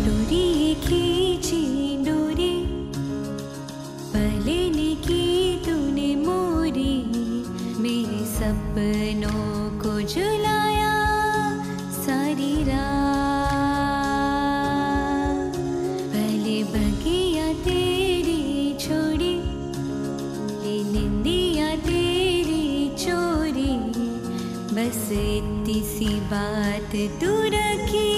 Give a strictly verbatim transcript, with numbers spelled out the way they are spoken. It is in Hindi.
डोरी खींची डोरी पहले की तूने मोरी, मेरे सपनों को झुलाया सारी रात। पहले बगिया तेरी छोड़ी, ये निंदिया तेरी चोरी, बस इतनी सी बात तू रखी